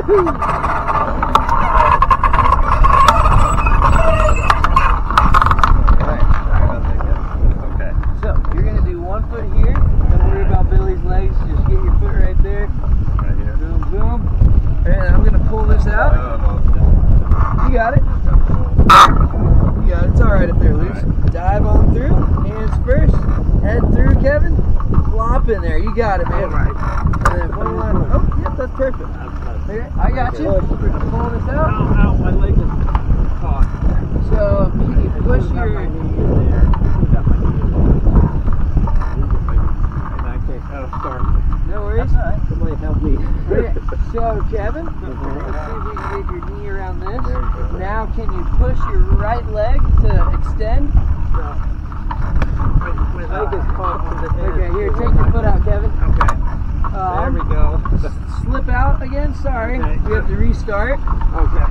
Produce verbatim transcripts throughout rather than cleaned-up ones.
In there, you got it, man. All right. And then one line. Oh, yep, that's perfect. Okay, I got you. Pull this out. Ow, ow, my leg is caught. So can you push your? Oh, sorry. No worries. Somebody help me. Okay. So Kevin, let's see if we can get your knee around this. Now, can you push your right leg to extend? My leg is caught on the head. Okay, here, take your foot out, Kevin. Okay. Um, there we go. Slip out again, sorry. Okay. We have to restart. Okay.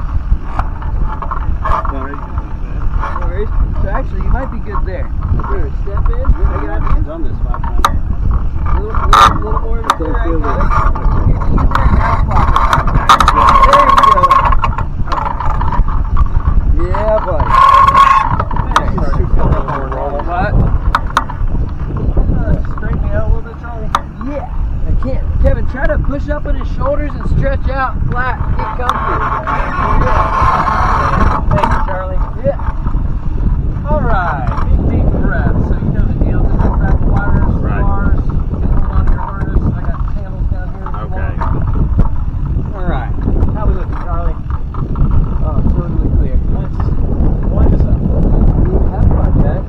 No worries. So actually, you might be good there. Here, step in. I got you. I've done this five times. A little, little, little more of it there. Right there. Get your knees there and now flop it. There you go. Yeah, buddy. What? Straighten me out a little bit, Charlie. Yeah, I can't. Kevin, try to push up on his shoulders and stretch out flat. Get comfy. Thank you, Charlie. Yeah. All right. Big deep breath. So you know the deal. Just grab the wires, Right. bars, and hold on to your harness. I got handles down here. Okay. All right. How we looking, Charlie? Oh, totally clear. Let's wind us up. Have fun, Jack.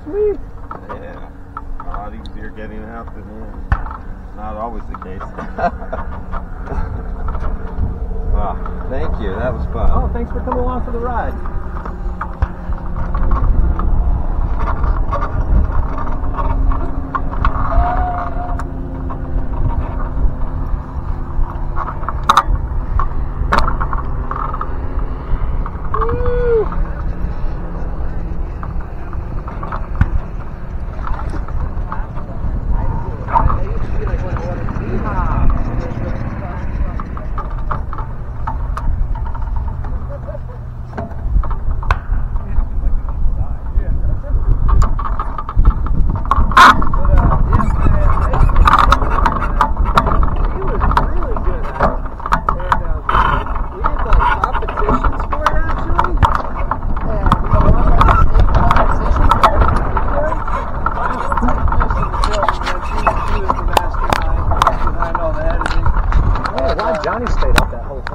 Sweet. Yeah. A lot easier getting out than in. Not always the case. Wow. Thank you. That was fun. Oh, thanks for coming along for the ride.